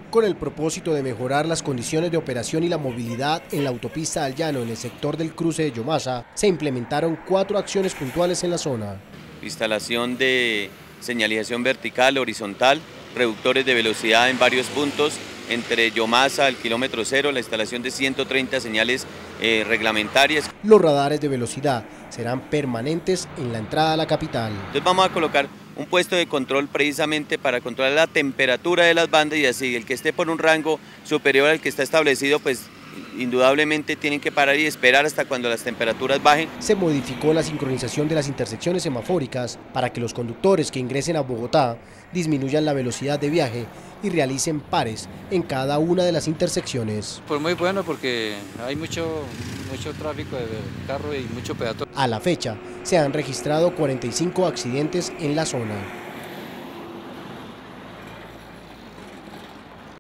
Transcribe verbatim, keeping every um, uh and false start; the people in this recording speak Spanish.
Con el propósito de mejorar las condiciones de operación y la movilidad en la autopista al Llano en el sector del cruce de Yomasa, se implementaron cuatro acciones puntuales en la zona. Instalación de señalización vertical, horizontal, reductores de velocidad en varios puntos, entre Yomasa al kilómetro cero, la instalación de ciento treinta señales eh, reglamentarias. Los radares de velocidad serán permanentes en la entrada a la capital. Entonces vamos a colocar un puesto de control precisamente para controlar la temperatura de las bandas y así el que esté por un rango superior al que está establecido, pues indudablemente tienen que parar y esperar hasta cuando las temperaturas bajen. Se modificó la sincronización de las intersecciones semafóricas para que los conductores que ingresen a Bogotá disminuyan la velocidad de viaje y realicen pares en cada una de las intersecciones. Pues muy bueno porque hay mucho, mucho tráfico de carro y mucho peatón. A la fecha, se han registrado cuarenta y cinco accidentes en la zona.